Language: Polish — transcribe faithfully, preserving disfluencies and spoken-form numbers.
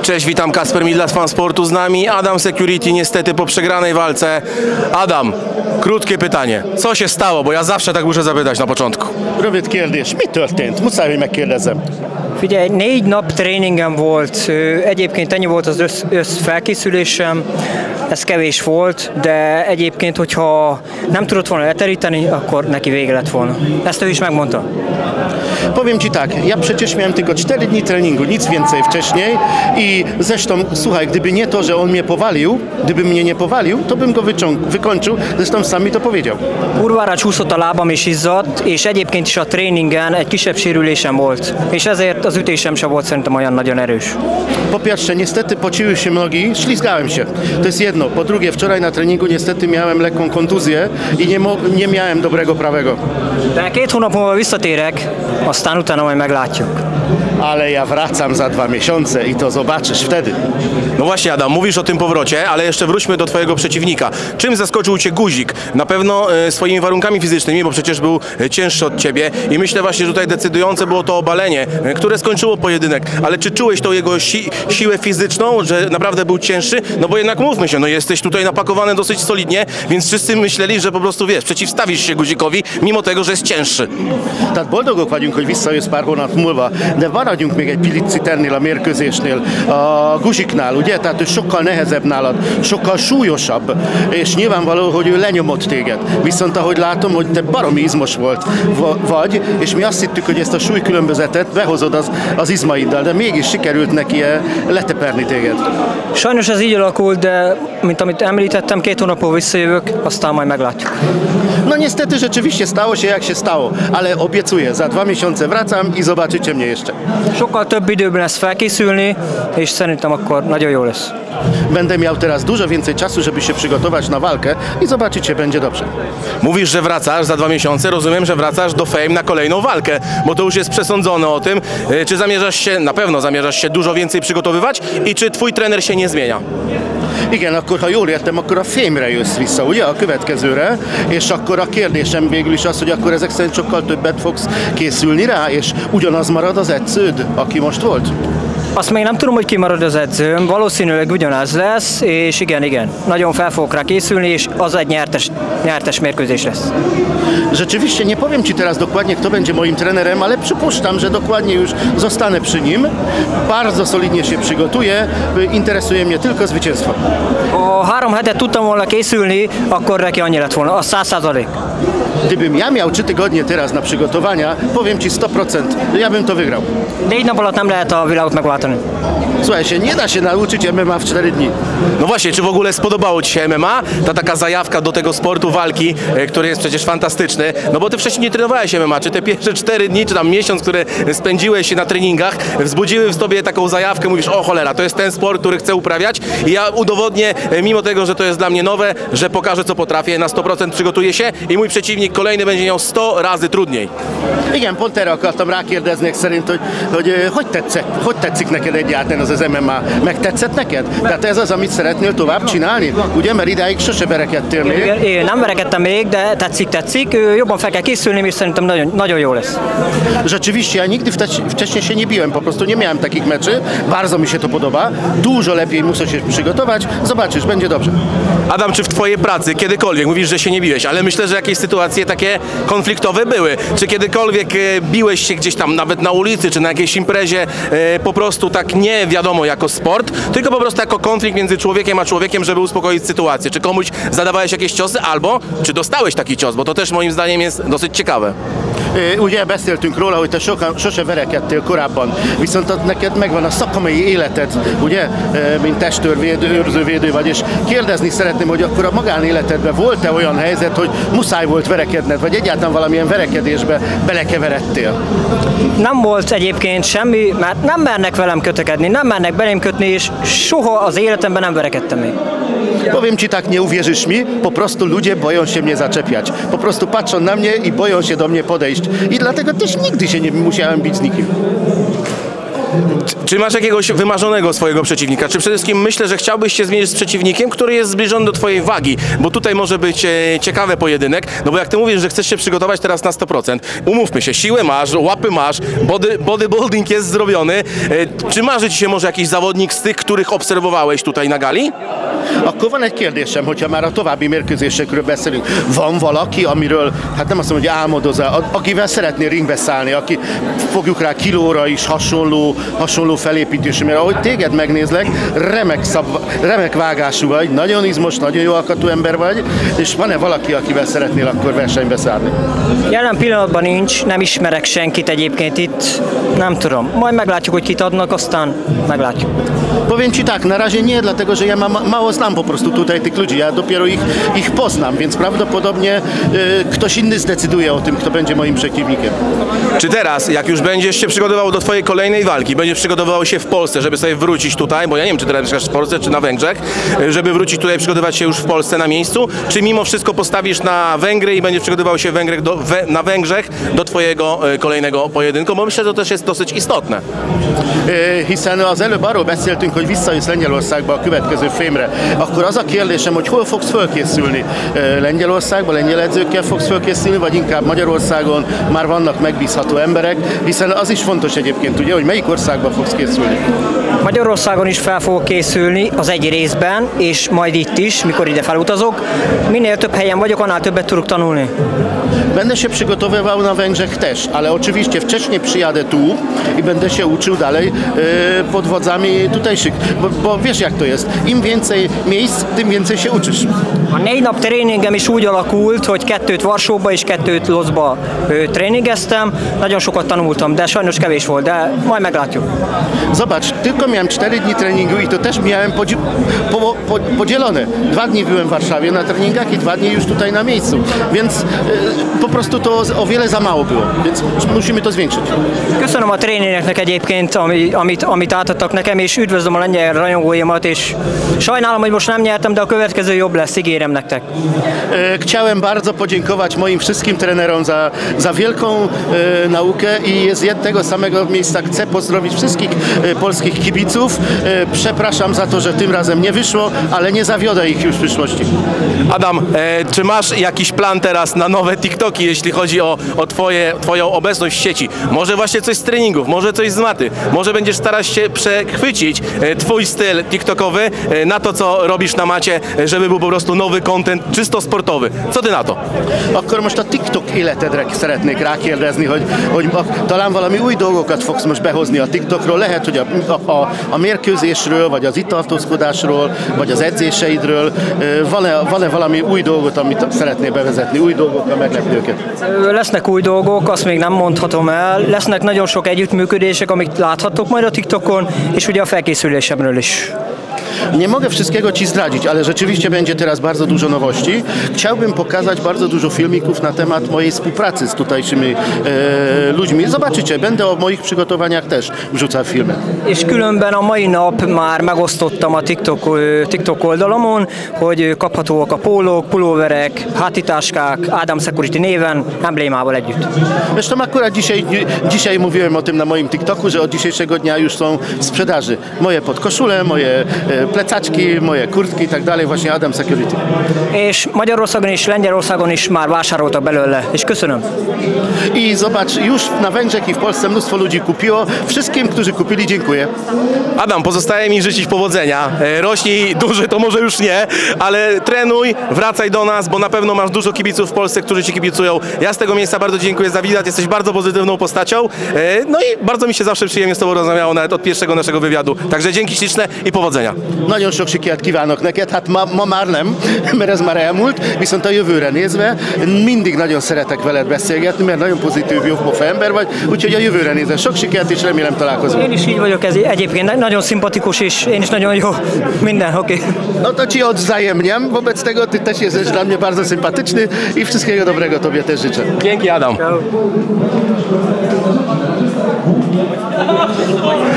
Cześć, witam, Kasper Midlas, fan sportu, z nami Adam Security, niestety po przegranej walce. Adam, krótkie pytanie, co się stało, bo ja zawsze tak muszę zapytać na początku. Rövid kérdés, mi történt? Muszáj, hogy megkérdezem. Figyelj, négy nap tréningem volt, Ö, egyébként ennyi volt az össz, össz felkészülésem, ez kevés volt, de egyébként, hogyha nem tudott volna leteríteni, akkor neki vége lett volna. Ezt ő is megmondta. Powiem Ci tak, ja przecież miałem tylko cztery dni treningu, nic więcej wcześniej i zresztą, słuchaj, gdyby nie to, że on mnie powalił, gdyby mnie nie powalił, to bym go wyciąg- wykończył, zresztą sam mi to powiedział. Kurvára csúszott a lábam és izzadt, és egyébként is a tréningen egy kisebb sérülésem volt, és ezért az ütésem sem volt szerintem olyan nagyon erős. Po pierwsze, niestety pociły się nogi, ślizgałem się, to jest jedno. Po drugie, wczoraj na treningu niestety miałem lekką kontuzję i nie, mo- nie miałem dobrego prawego. De két hónap múlva visszatérek, aztán utána majd meglátjuk. Ale ja wracam za dwa miesiące i to zobaczysz wtedy. No właśnie, Adam, mówisz o tym powrocie, ale jeszcze wróćmy do twojego przeciwnika. Czym zaskoczył cię Guzik? Na pewno e, swoimi warunkami fizycznymi, bo przecież był e, cięższy od ciebie i myślę właśnie, że tutaj decydujące było to obalenie, e, które skończyło pojedynek. Ale czy czułeś tą jego si siłę fizyczną, że naprawdę był cięższy? No bo jednak mówmy się, no jesteś tutaj napakowany dosyć solidnie, więc wszyscy myśleli, że po prostu, wiesz, przeciwstawisz się Guzikowi, mimo tego, że jest cięższy. Tehát boldogok vagyunk, hogy visszajössz pár hónap múlva, de maradjunk még egy picit ennél a mérkőzésnél, a Guzsiknál, ugye? Tehát ő sokkal nehezebb nálad, sokkal súlyosabb, és nyilvánvaló, hogy ő lenyomott téged. Viszont ahogy látom, hogy te baromi izmos volt vagy, és mi azt hittük, hogy ezt a súlykülönbözetet behozod az, az izmaiddal, de mégis sikerült neki leteperni téged. Sajnos ez így alakult, de mint amit említettem, két hónapból visszajövök, aztán majd meglátjuk. No niestety rzeczywiście stało się jak się stało, ale obiecuję, za dwa miesiące wracam i zobaczycie mnie jeszcze. Sokkal több időben lesz felkészülni, és szerintem akkor nagyon jó lesz. Będę miał teraz dużo więcej czasu, żeby się przygotować na walkę i zobaczycie, będzie dobrze. Mówisz, że wracasz za dwa miesiące, rozumiem, że wracasz do Fame na kolejną walkę, bo to już jest przesądzone o tym. E, Czy zamierzasz się, na pewno zamierzasz się dużo więcej przygotowywać i czy twój trener się nie zmienia? Igen, akkor ha jól értem, akkor a Fame-re jössz vissza, ugye, a következőre, és akkor a kérdésem végül is az, hogy akkor ezek szerint sokkal többet fogsz készülni rá, és ugyanaz marad az edződ, aki most volt? Azt még nem tudom, hogy ki marad az edzőm, valószínűleg ugyanaz lesz, és igen, igen, nagyon fel fogok rá készülni, és az egy nyertes, nyertes mérkőzés lesz. Rzeczywiście nie powiem Ci teraz dokładnie, kto będzie moim trenerem, ale przypuszczam, że dokładnie już zostanę przy nim. Bardzo solidnie się przygotuję, interesuje mnie tylko zwycięstwo. Ha három hetet tudtam volna készülni, akkor neki annyi lett volna, a száz százalék. Gdybym ja miał trzy tygodnie teraz na przygotowania, powiem Ci sto procent, ja bym to wygrał. Négy nap alatt nem lehet a világot megváltani. Słuchaj się, nie da się nauczyć M M A w cztery dni. No właśnie, czy w ogóle spodobało ci się M M A? Ta taka zajawka do tego sportu walki, e, który jest przecież fantastyczny. No bo ty wcześniej nie trenowałeś M M A. Czy te pierwsze cztery dni, czy tam miesiąc, które spędziłeś na treningach, wzbudziły w tobie taką zajawkę? Mówisz, o cholera, to jest ten sport, który chcę uprawiać i ja udowodnię, e, mimo tego, że to jest dla mnie nowe, że pokażę, co potrafię, na sto procent przygotuję się i mój przeciwnik kolejny będzie miał sto razy trudniej. Igen, pont erre akartam rákérdezni szerint, hogy hogy, hogy, tetszik, hogy tetszik neked egyáltalán az az M M A? Megtetszett neked? Tehát ez az, amit szeretnél tovább csinálni? Ugye, mert idáig sose verekedtél még. Igen, én nem verekedtem még, de tetszik, tetszik. Jobban fel kell készülni, és szerintem nagyon, nagyon jó lesz. Rzeczywiście, ja nigdy wcześniej się nie biłem, po prostu nie miałem takich meczy. Bardzo mi się to podoba. Dużo lepiej muszę się przygotować. Zobaczysz, będzie dobrze. Adam, czy w twojej pracy kiedykolwiek, mówisz, że się nie biłeś, ale myślę, że jakieś sytuacje takie konfliktowe były. Czy kiedykolwiek e, biłeś się gdzieś tam, nawet na ulicy, czy na jakiejś imprezie, e, po prostu tak nie wiadomo jako sport, tylko po prostu jako konflikt między człowiekiem a człowiekiem, żeby uspokoić sytuację? Czy komuś zadawałeś jakieś ciosy, albo czy dostałeś taki cios, bo to też moim zdaniem jest dosyć ciekawe. Ugye beszéltünk róla, hogy te soka, sose verekedtél korábban, viszont ott neked megvan a szakmai életed, ugye, mint testőrvédő, őrzővédő vagy, és kérdezni szeretném, hogy akkor a magánéletedben volt-e olyan helyzet, hogy muszáj volt verekedned, vagy egyáltalán valamilyen verekedésbe belekeveredtél? Nem volt egyébként semmi, mert nem mernek velem kötekedni, nem mernek belém kötni, és soha az életemben nem verekedtem még. Powiem Ci tak, nie uwierzysz mi, po prostu ludzie boją się mnie zaczepiać. Po prostu patrzą na mnie i boją się do mnie podejść. I dlatego też nigdy się nie musiałem bić z nikim. Czy masz jakiegoś wymarzonego swojego przeciwnika? Czy przede wszystkim myślę, że chciałbyś się zmierzyć z przeciwnikiem, który jest zbliżony do twojej wagi? Bo tutaj może być e, ciekawy pojedynek, no bo jak ty mówisz, że chcesz się przygotować teraz na sto procent, umówmy się, siłę masz, łapy masz, body, bodybuilding jest zrobiony. E, czy marzy ci się może jakiś zawodnik z tych, których obserwowałeś tutaj na gali? Akkor van egy kérdésem, hogyha már a további mérkőzésekről beszélünk. Van valaki, amiről, hát nem azt mondom, hogy álmodozza, akivel szeretnél ringbe szállni, aki fogjuk rá kilóra is hasonló, hasonló felépítésű, mert ahogy téged megnézlek, remek, szab, remek vágású vagy, nagyon izmos, nagyon jó alkatú ember vagy, és van-e valaki, akivel szeretnél akkor versenybe szállni? Jelen pillanatban nincs, nem ismerek senkit egyébként itt, nem tudom. Majd meglátjuk, hogy kit adnak, aztán meglátjuk. Powiem ci tak, na razie nie, dlatego że ja ma, mało znam po prostu tutaj tych ludzi, ja dopiero ich, ich poznam, więc prawdopodobnie y, ktoś inny zdecyduje o tym, kto będzie moim przeciwnikiem. Czy teraz, jak już będziesz się przygotował do twojej kolejnej walki, będziesz przygotowywał się w Polsce, żeby sobie wrócić tutaj, bo ja nie wiem, czy teraz mieszkasz w Polsce, czy na Węgrzech, żeby wrócić tutaj, przygotować się już w Polsce na miejscu, czy mimo wszystko postawisz na Węgry i będziesz przygotowywał się Węgrzech do, we, na Węgrzech do twojego e, kolejnego pojedynku, bo myślę, że to też jest dosyć istotne. Y, hiszen az előbb arról beszéltünk, hogy visszajössz Lengyelországba a következő fémre. Akkor az a kérdésem, hogy hol fogsz fölkészülni? Y, Lengyelországban, lengyel edzőkkel fogsz fölkészülni, vagy inkább Magyarországon már vannak megbízható emberek, hiszen az is fontos egyébként, ugye, hogy melyik országban fogsz készülni. Magyarországon is fel fogok készülni az egy részben, és majd itt is, mikor ide felutazok. Minél több helyen vagyok, annál többet tudok tanulni. Będę się przygotowywał na Węgrzech też, ale oczywiście wcześniej przyjadę tu i będę się uczył dalej y, pod wodzami tutejszych, bo, bo wiesz jak to jest, im więcej miejsc, tym więcej się uczysz. A négy nap tréningem is úgy alakult, hogy kettőt Varsóba és kettőt Lodzba ö, tréningeztem. Nagyon sokat tanultam, de sajnos kevés volt, de majd meglátjuk. Zobacz, tylko miałem cztery dni treningu i to też miałem podzi- po, po, podzielone. Dwa dni byłem w Warszawie na treningach i dwa dni już tutaj na miejscu, więc y, po prostu to o wiele za mało było, więc musimy to zwiększyć. Köszönöm a tréningeknek egyébként, ami, amit, amit átadtak nekem, és üdvözlöm a lengyel rajongóimat, és sajnálom, hogy most nem nyertem, de a következő jobb lesz, ígérem nektek. E, Chciałem bardzo podziękować moim wszystkim trenerom za, za wielką e, naukę i z jednego samego miejsca chcę pozdrowić wszystkich e, polskich kibiców. E, przepraszam za to, że tym razem nie wyszło, ale nie zawiodę ich już w przyszłości. Adam, e, czy masz jakiś plan teraz na nowe TikToki, jeśli chodzi o, o twoje, twoją obecność w sieci? Może właśnie coś z treningów, może coś z maty, może będziesz starać się przechwycić e, twój styl TikTokowy e, na to, co robisz na macie, e, żeby był po prostu nowy content czysto sportowy. Co ty na to? Akkor most a TikTok életedre szeretnék rákérdezni, hogy, hogy a, talán valami új dolgokat fogsz most behozni a TikTokról. Lehet, hogy a, a, a mérkőzésről, vagy az itt tartózkodásról, vagy az edzéseidről. Van-e, van-e valami új dolgot, amit szeretnél bevezetni? Új dolgokkal meglepni őket? Lesznek új dolgok, azt még nem mondhatom el. Lesznek nagyon sok együttműködések, amit láthatok majd a TikTokon, és ugye a felkészülésemről is. Nie mogę wszystkiego Ci zdradzić, ale rzeczywiście będzie teraz bardzo dużo nowości. Chciałbym pokazać bardzo dużo filmików na temat mojej współpracy z tutejszymi e, ludźmi. Zobaczycie, będę o moich przygotowaniach też wrzucał filmy. És különben a mai nap már megosztottam a TikTok, TikTok oldalamon, hogy kaphatóak a pólók, pulóverek, hátitáskák, Adam Security néven, emblémával együtt. Zresztą akurat dzisiaj, dzisiaj mówiłem o tym na moim TikToku, że od dzisiejszego dnia już są w sprzedaży moje podkoszule, moje e, plecaczki, moje kurtki i tak dalej, właśnie Adam Security. És Magyarországon és Lengyelországon is már vásároltak belőle, és köszönöm. I zobacz, już na Węgrzech i w Polsce mnóstwo ludzi kupiło. Wszystkim, którzy kupili, dziękuję. Adam, pozostaje mi życzyć powodzenia. E, Rośnij duży, to może już nie, ale trenuj, wracaj do nas, bo na pewno masz dużo kibiców w Polsce, którzy ci kibicują. Ja z tego miejsca bardzo dziękuję za wizytę, jesteś bardzo pozytywną postacią. E, No i bardzo mi się zawsze przyjemnie z tobą rozmawiało, nawet od pierwszego naszego wywiadu. Także dzięki śliczne i powodzenia. Nagyon sok sikert kívánok neked, hát ma, ma már nem, mert ez már elmúlt, viszont a jövőre nézve mindig nagyon szeretek veled beszélgetni, mert nagyon pozitív, jópofa ember vagy, úgyhogy a jövőre nézve sok sikert, és remélem találkozunk. Én is így vagyok, ez egyébként nagyon szimpatikus, és én is nagyon jó, minden, oké. Okay. No to Ci odwzajemniam, wobec tego Ty też jesteś dla mnie bardzo sympatyczny i wszystkiego dobrego Tobie też życzę. Dzięki, Adam. Ciao.